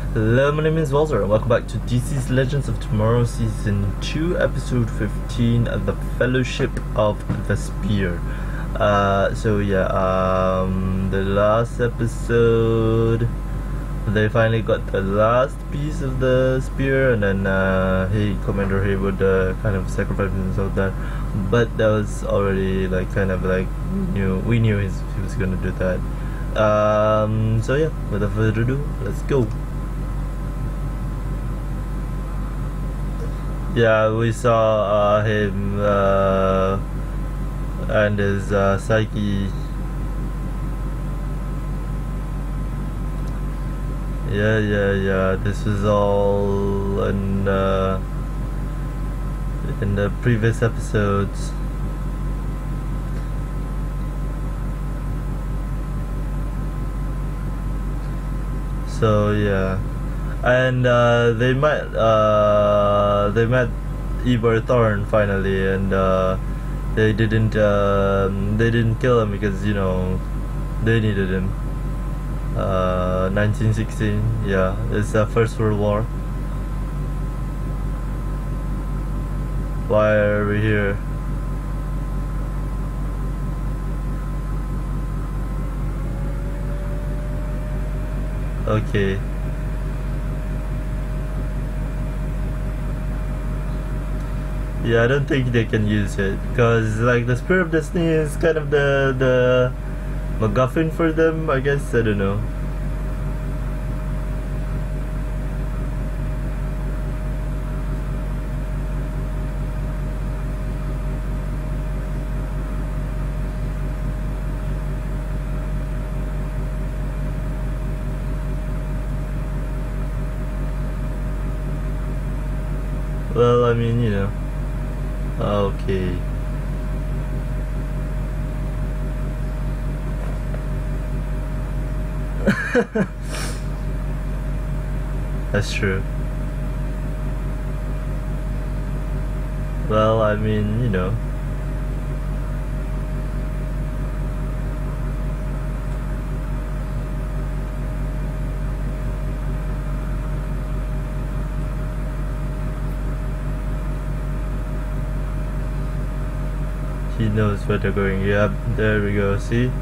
Hello, my name is WALTR and welcome back to DC's Legends of Tomorrow Season 2, Episode 15, The Fellowship of the Spear. The last episode, they finally got the last piece of the spear, and then Commander Haywood kind of sacrificed himself there. But that was already we knew he was gonna do that. Without further ado, let's go. Yeah, we saw him and his psyche. Yeah. This was all in the previous episodes. So yeah. And they met Eber Thorn finally, and they didn't kill him because they needed him. 1916, yeah, it's the First World War. Why are we here? Okay. Yeah, I don't think they can use it because the Spear of Destiny is kind of the MacGuffin for them, I guess. I don't know. Well, I mean, okay. That's true. Well, I mean, he knows where they're going. Yep, there we go, see?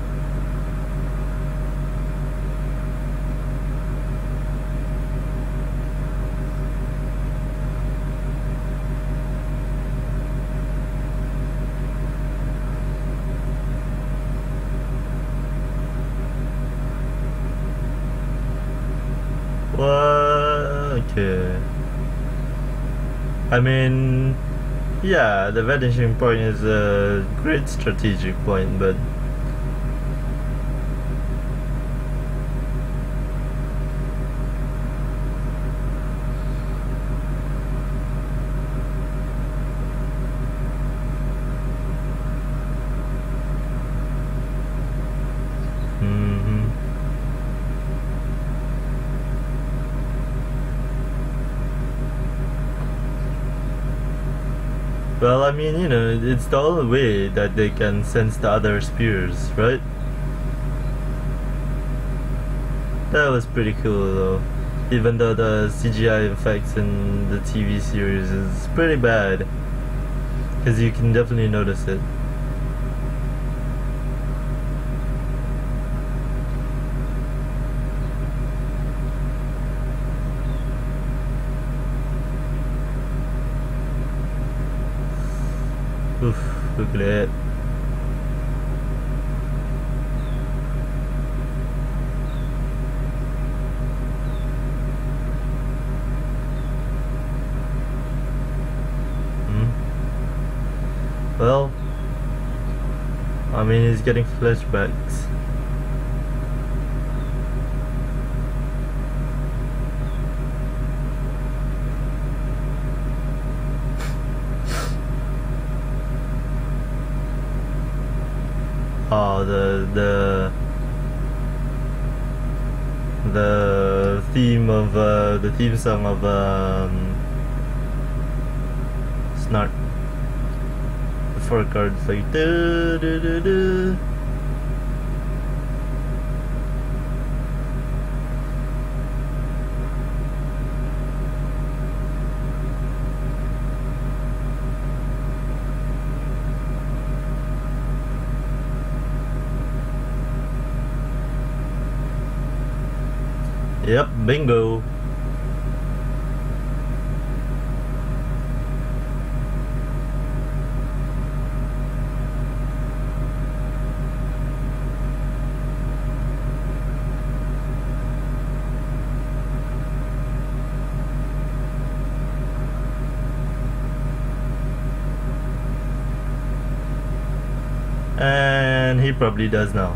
What? Okay. I mean, yeah, the vanishing point is a great strategic point, but well, I mean, it's the only way that they can sense the other spears, right? That was pretty cool though, even though the CGI effects in the TV series is pretty bad, because you can definitely notice it. Oof, look at that. Well, I mean, he's getting flashbacks. Oh, the theme of the theme song of Snart. The 4 cards like do do do do. Yep, bingo. And he probably does now.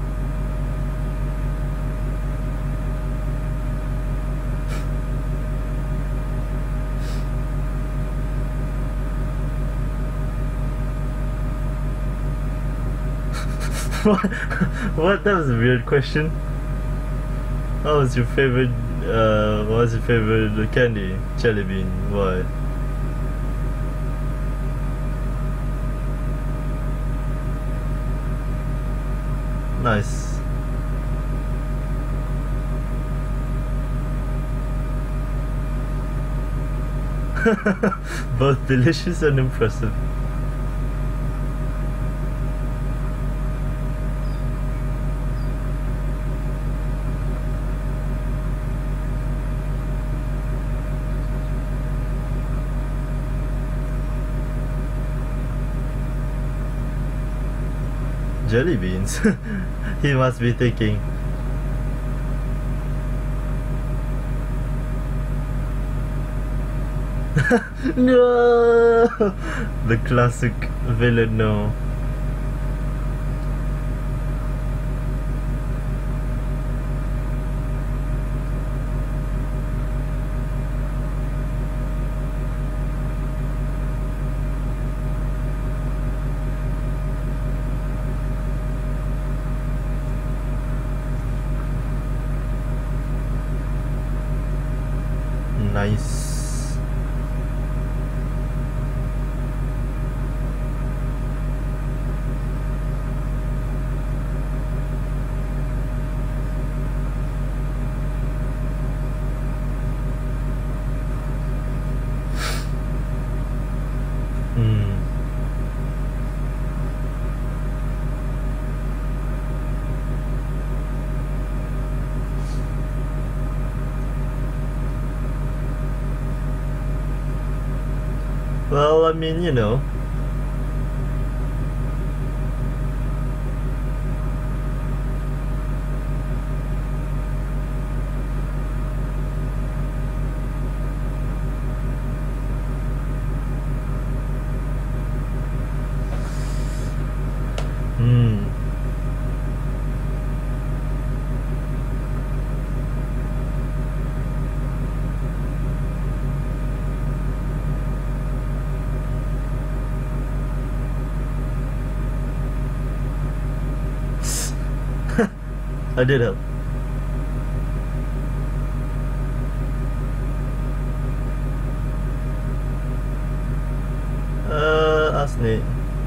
What? That was a weird question. What was your favorite? What was your favorite candy? Jelly bean. Why? Nice. Both delicious and impressive. Jelly beans. He must be thinking. No, the classic villain. No. Nice. Well, I mean, you know. I did help. Ask Nate.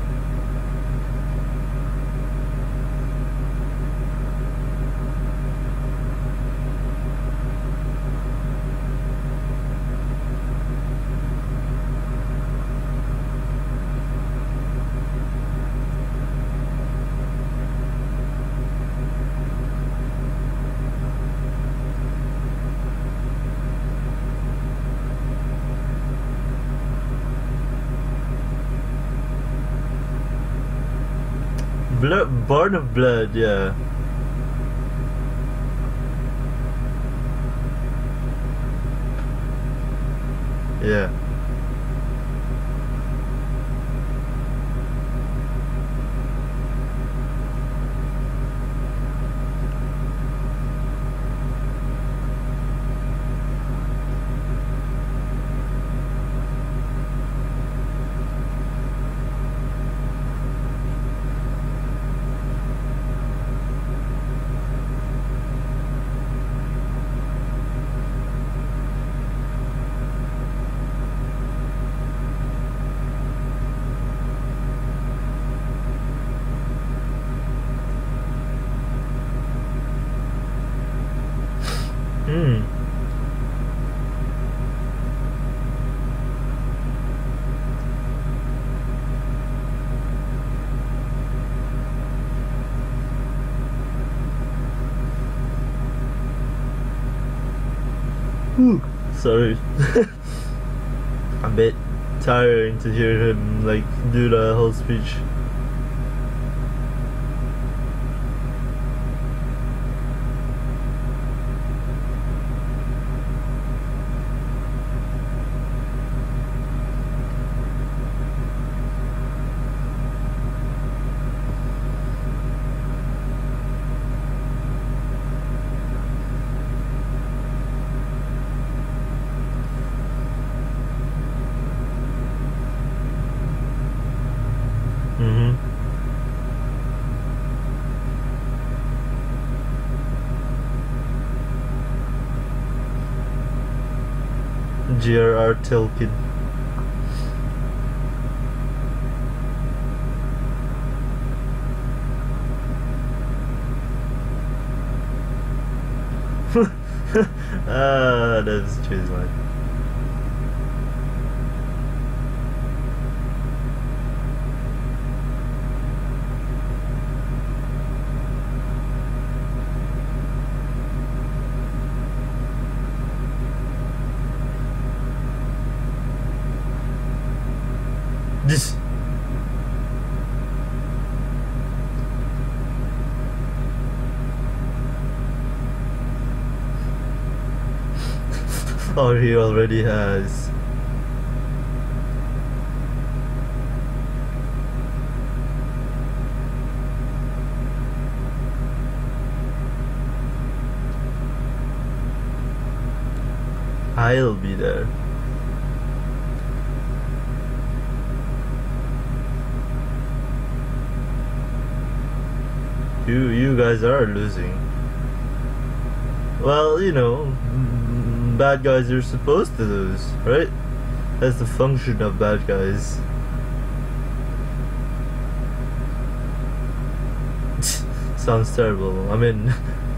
Born of Blood, yeah. Yeah. Whew, sorry. A bit tiring to hear him like do the whole speech. J.R.R. Tolkien. That's true, man. This. Or he already has. I'll be there. You guys are losing. Well, you know, bad guys are supposed to lose, right? That's the function of bad guys. Sounds terrible. I mean,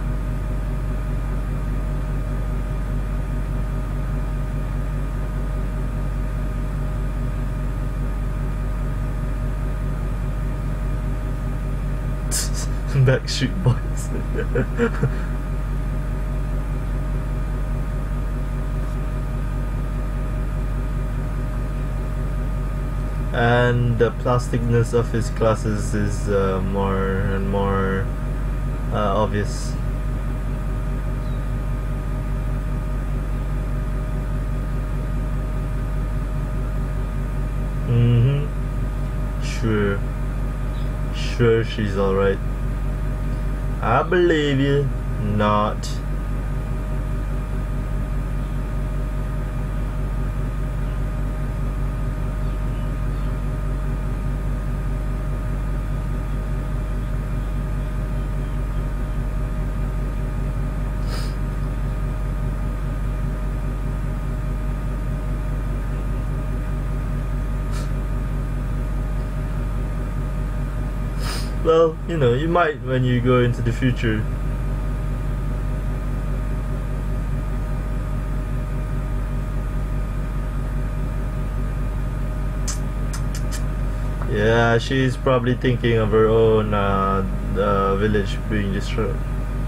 Backstreet Boys. And the plasticness of his glasses is more and more obvious. Sure she's alright. I believe you. Not. Well, you know, you might when you go into the future. Yeah, she's probably thinking of her own village being destroyed.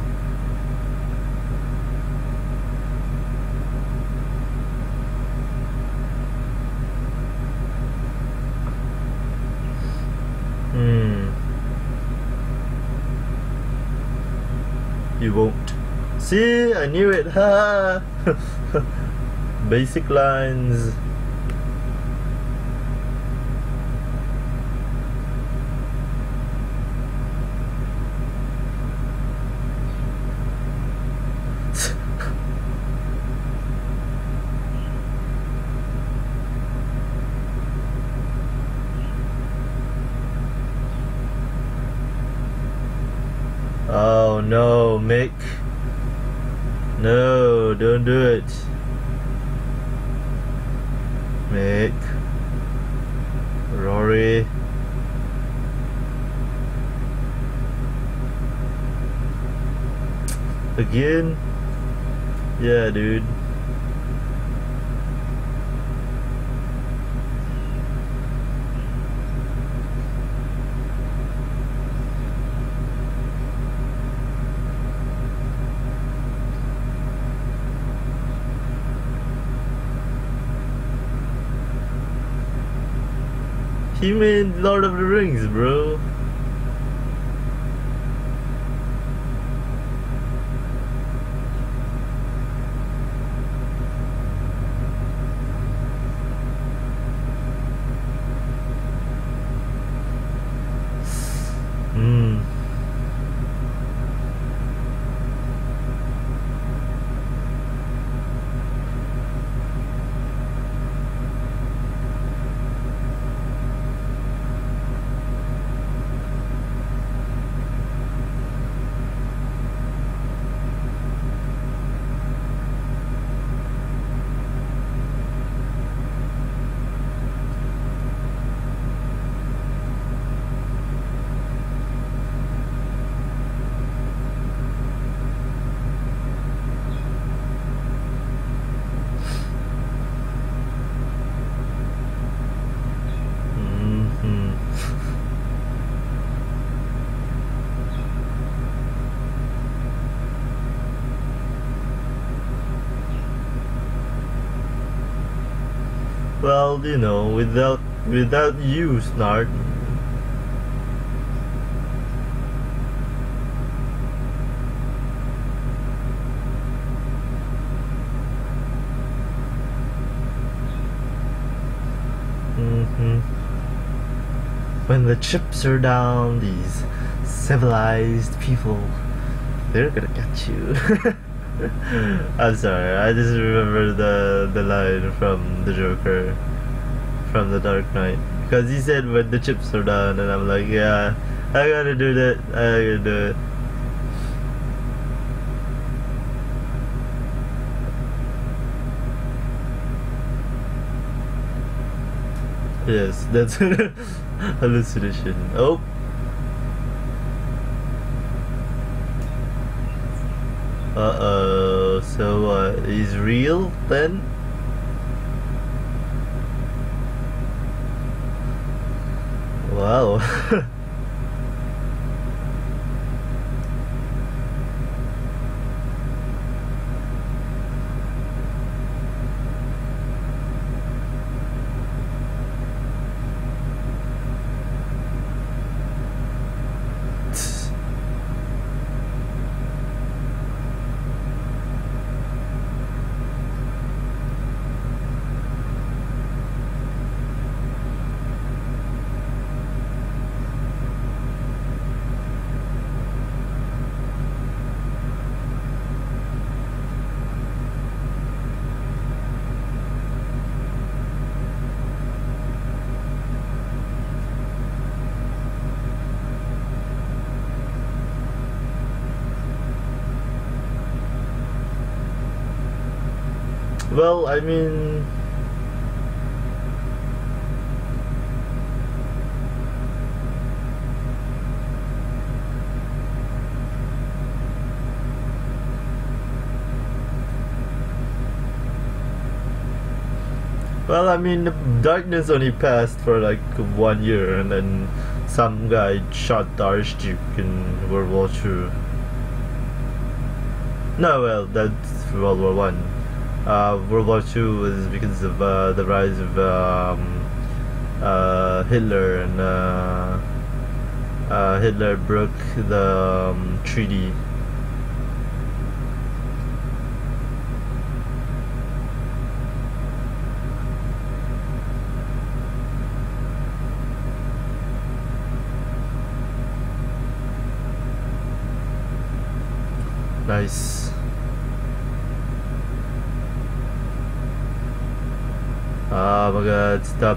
You won't. See, I knew it. Ha! Basic lines. Oh no, Mick. No, don't do it. Mick. Rory. Again? Yeah, dude. He made Lord of the Rings, bro. Well, you know, without you, Snart. When the chips are down, these civilized people, they're gonna get you. I'm sorry, I just remember the line from the Joker from The Dark Knight, because he said when the chips are down, and I'm like, yeah, I gotta do that, I gotta do it. Yes, that's hallucination. Oh. Uh-oh, so he's real then? Wow. Well, I mean, the darkness only passed for like 1 year, and then some guy shot the Archduke in World War II. No, well, that's World War One. World War II was because of the rise of Hitler, and Hitler broke the treaty. Nice. Oh my god, stop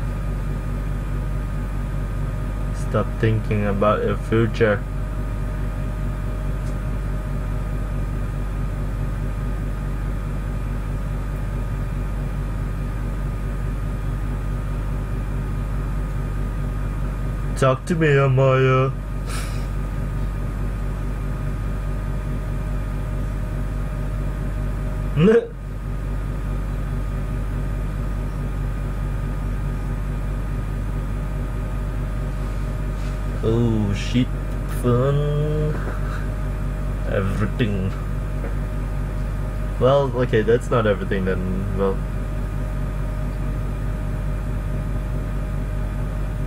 thinking about your future. Talk to me, Amaya. Oh shit, fun. Everything. Well, okay, that's not everything then. Well,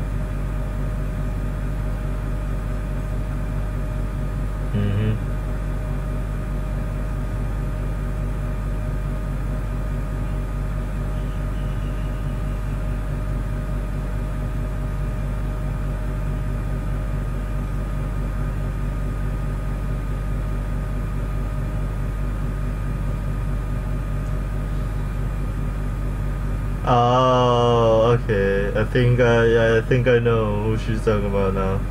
Oh, okay. I think yeah, I think I know who she's talking about now.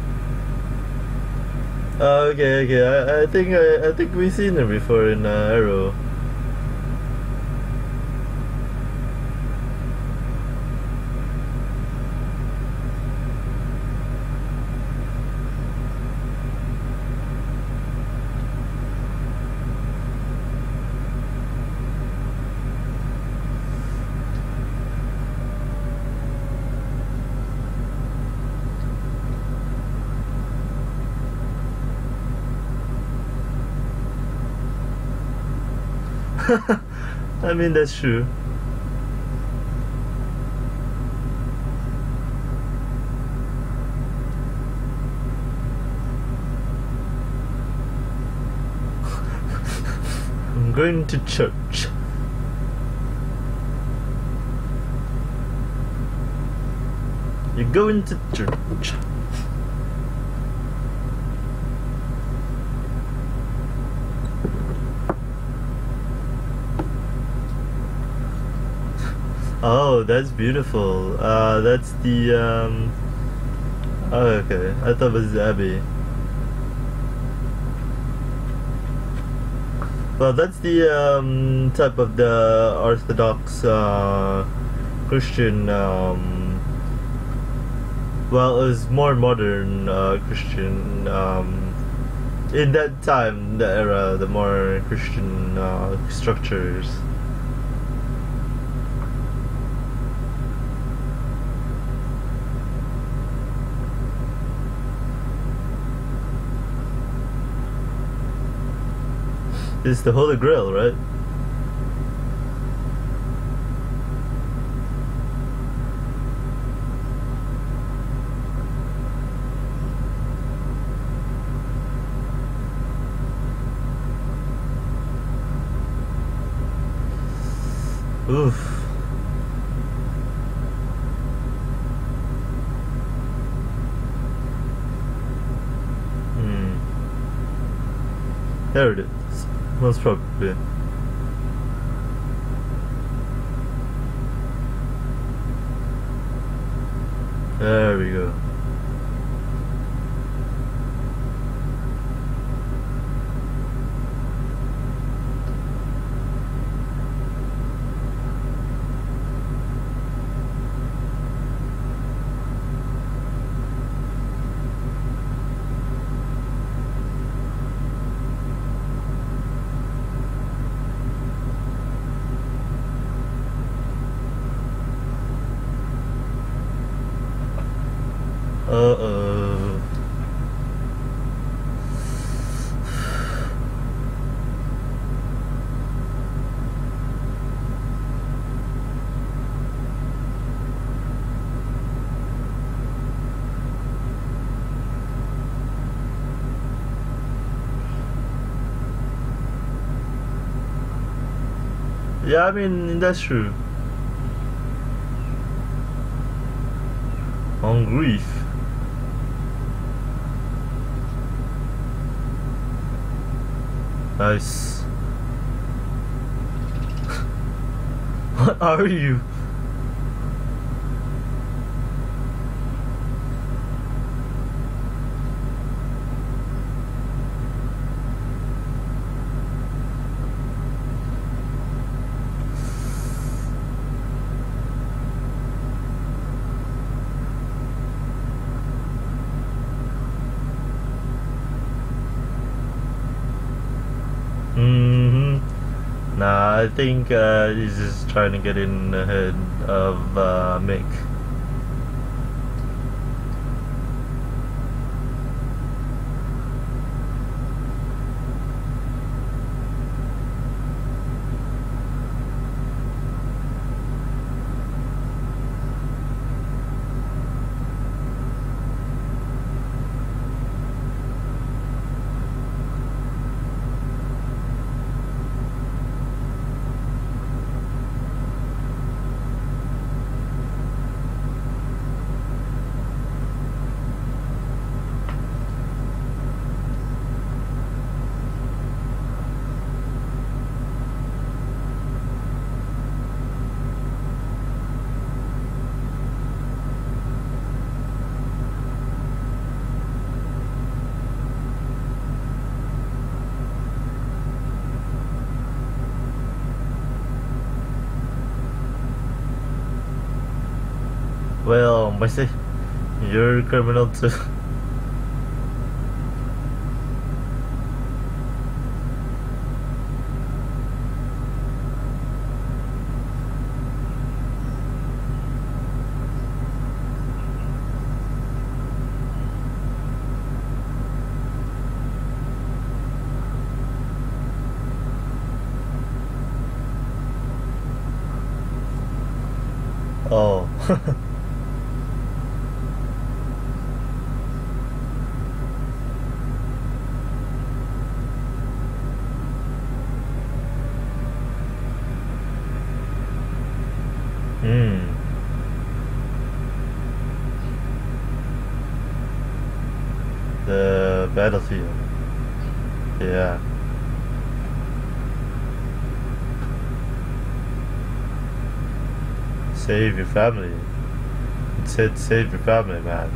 Okay, okay. I think we've seen her before in Arrow. I mean, that's true. I'm going to church. You're going to church. Oh, that's beautiful. That's the oh, okay. I thought it was the Abbey. Well, that's the type of the Orthodox Christian. Well, it was more modern Christian. In that time, the era, the more Christian structures. It's the Holy Grail, right? Oof. There it is. Most probably. There we go. Uh-oh. Yeah, I mean, that's true. On grief. Nice. What are you? Nah, I think he's just trying to get in ahead of Mick. Well, Mercy, you're a criminal too. Oh. Hmm. The battlefield. Yeah. Save your family. It said save your family, man.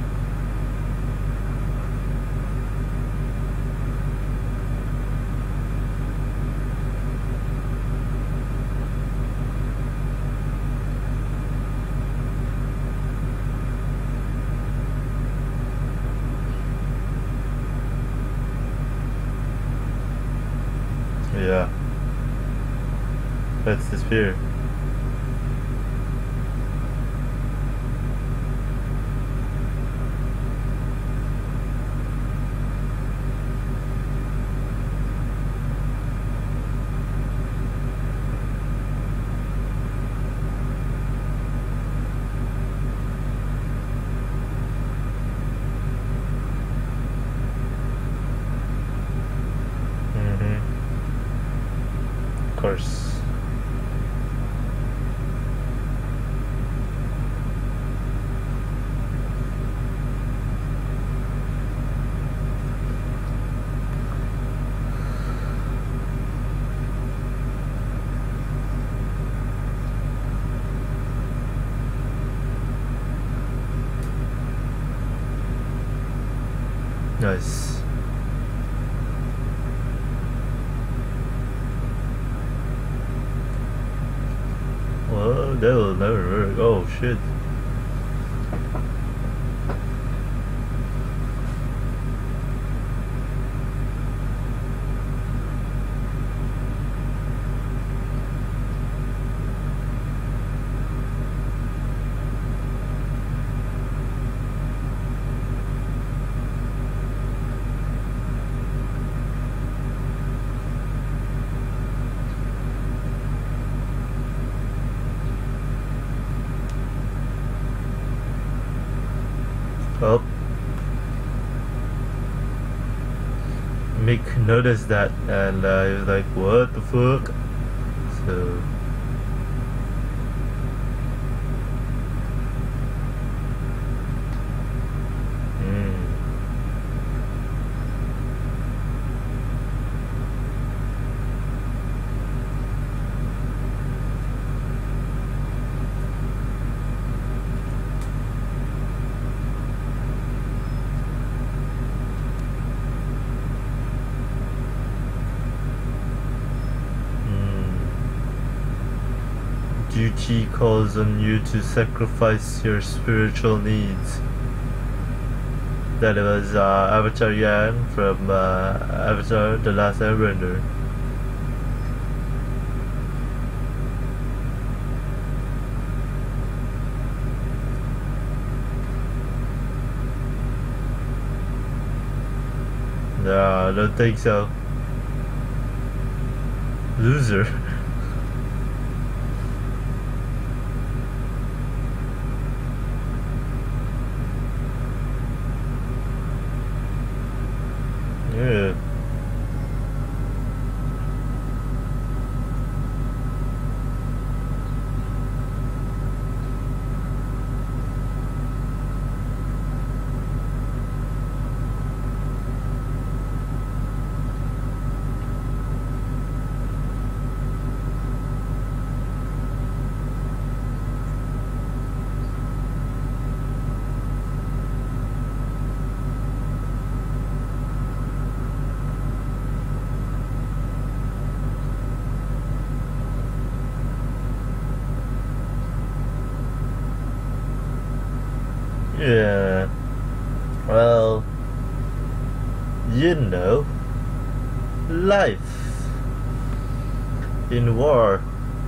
Yeah. That's the spear. Of course. Nice. Well, that will never work. Oh shit. Oh. Mick noticed that and he was like, what the fuck? So duty calls on you to sacrifice your spiritual needs. That was Avatar Yan from Avatar The Last Airbender. No, I don't think so. Loser. Yeah. know, life in war.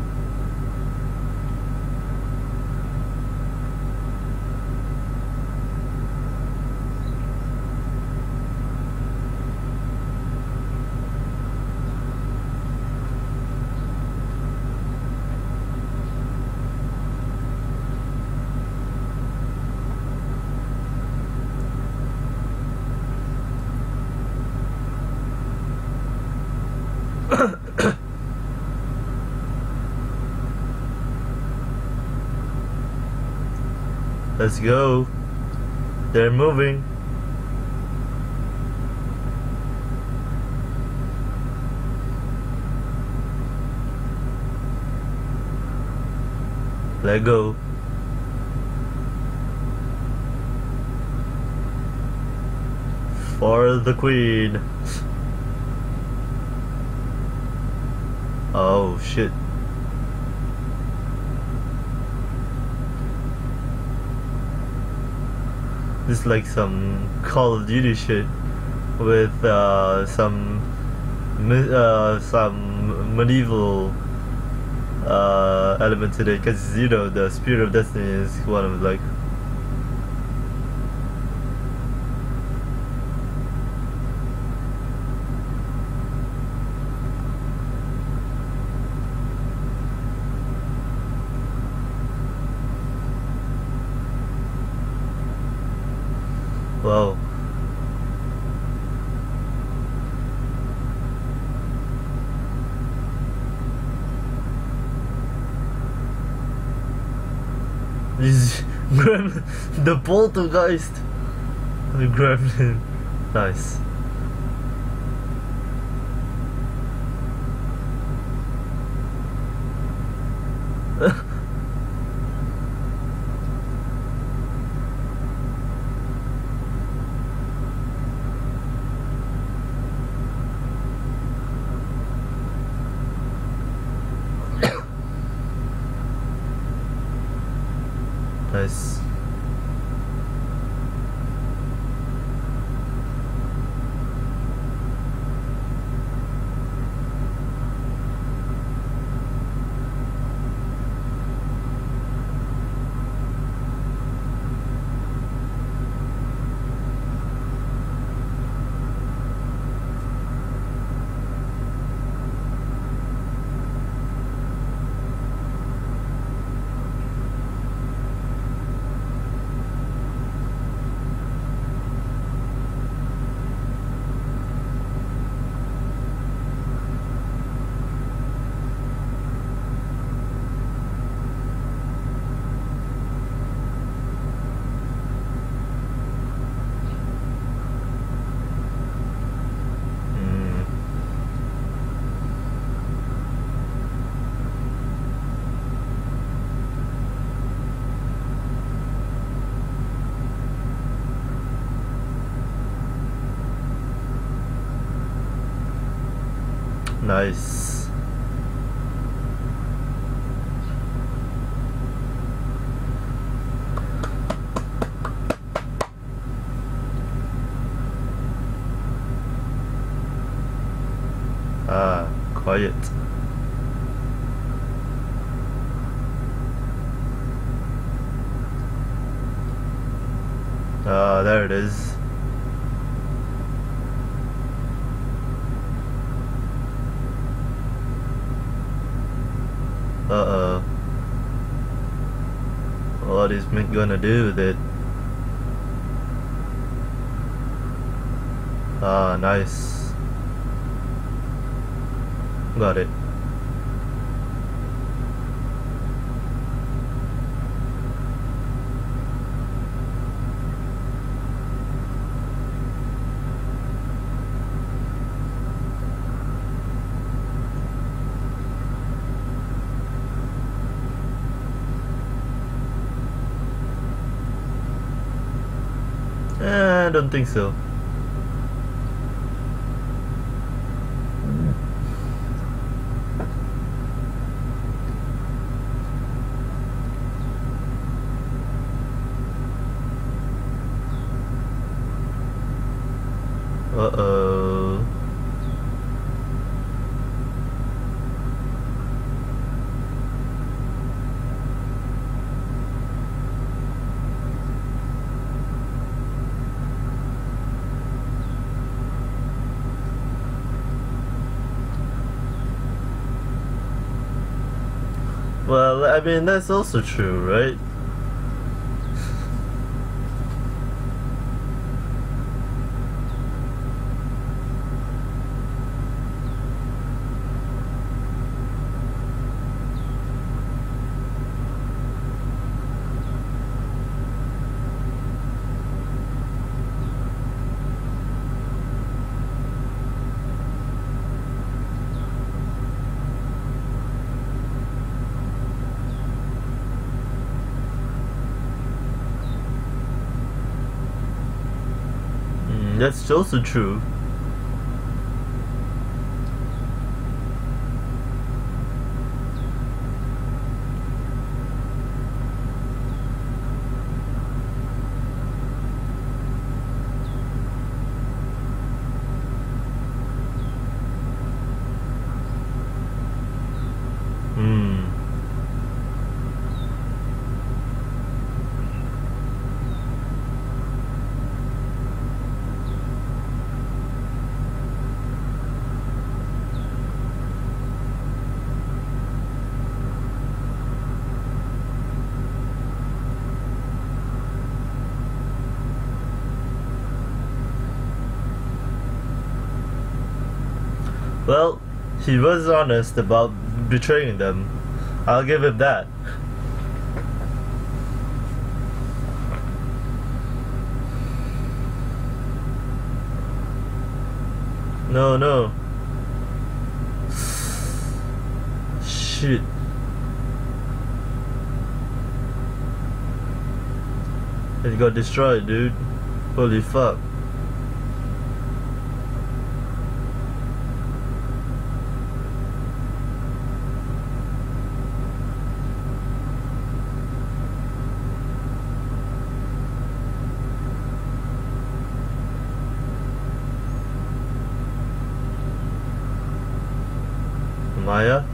Let's go. They're moving. Let go. For the queen. Oh shit. This is like some Call of Duty shit with some medieval element to it, because you know the Spirit of Destiny is one of like wow. These gremlin, the poltergeist, the gremlin, nice. Nice. Nice. Ah, quiet. Ah, there it is. Uh-oh. What is Mick gonna do with it? Ah, nice. Got it. I don't think so. Uh-oh. Well, I mean, that's also true, right? That's also true. Well, he was honest about betraying them. I'll give him that. No. Shit. It got destroyed, dude. Holy fuck. Maya?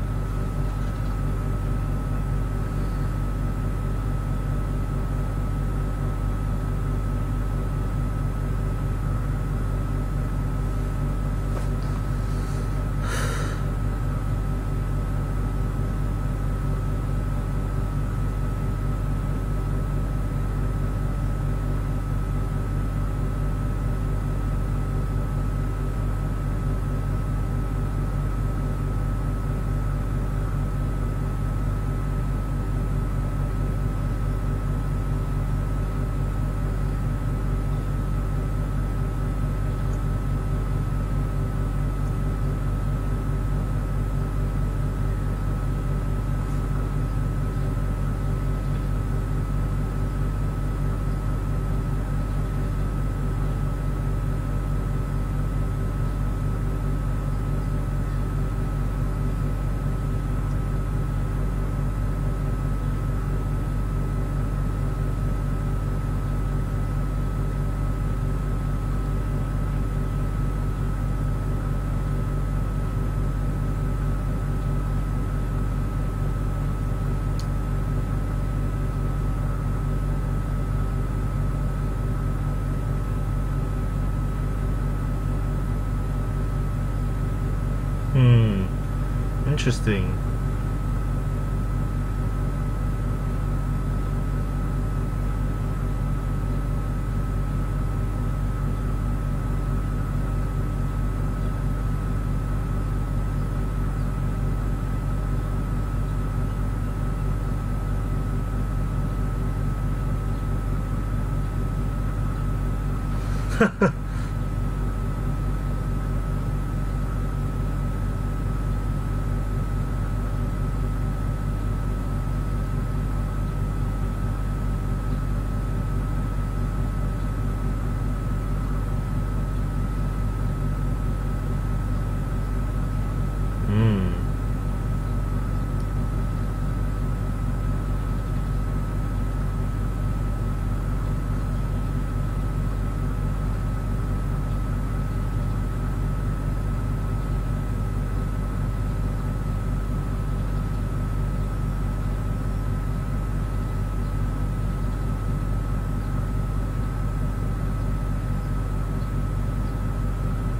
Interesting.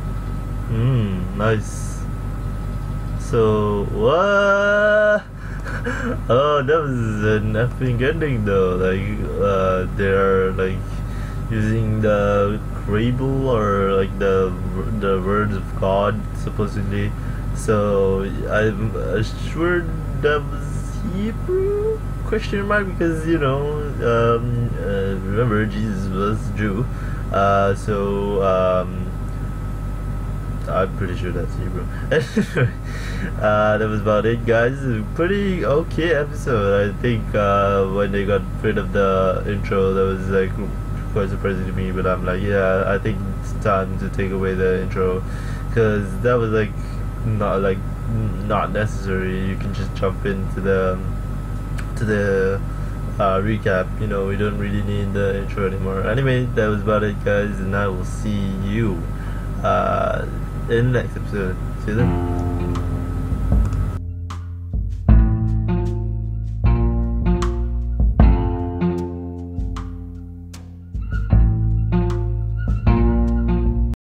Nice. So what? Oh, that was an epic ending though. Like, they're like using the Crable or like the words of God supposedly. So I'm sure that was Hebrew question mark because remember Jesus was Jew. I'm pretty sure that's Hebrew. That was about it, guys. Pretty okay episode. I think when they got rid of the intro, that was like quite surprising to me. But I'm like, yeah, I think it's time to take away the intro because that was like not necessary. You can just jump into the recap. We don't really need the intro anymore. Anyway, that was about it, guys, and I will see you in the next episode. See you then.